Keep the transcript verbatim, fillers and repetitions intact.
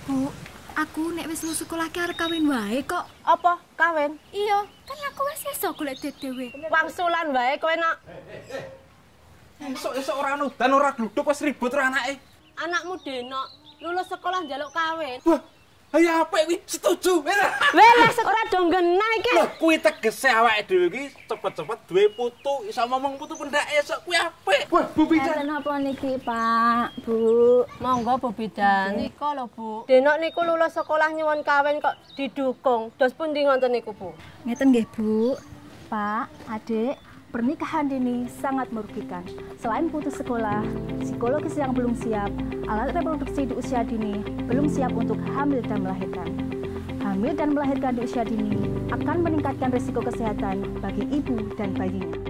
Bu, aku nek wis lulus sekolah ki arep kawin wae kok. Apa? Kawin? Iya, kan aku wis iso golek duit dhewe. Wangsulan wae kowe nak. Esuk-esuk ora nudan ora gluduk wis ribut ora anake. Anakmu Denok lulus sekolah njaluk kawin. Wah, ayo apik kuwi setuju. Weles ora do nggenah iki. Lho, kuwi tegese awake dhewe iki cepet-cepet duwe putu, iso ngomong putu pendak esuk kuwi apik. Wah, Bu Bidan. Enten apa niki, Pak, Bu? Monggo Bu Bidan. Nika lho, Bu. Denok niku lulus sekolah nyuwun kawin kok didukung. Dos pundi ngonten niku, Bu? Ngeten nggih, Bu. Pak, Adik, pernikahan dini sangat merugikan. Selain putus sekolah, psikologis yang belum siap, alat reproduksi di usia dini belum siap untuk hamil dan melahirkan. Hamil dan melahirkan di usia dini akan meningkatkan risiko kesehatan bagi ibu dan bayinya.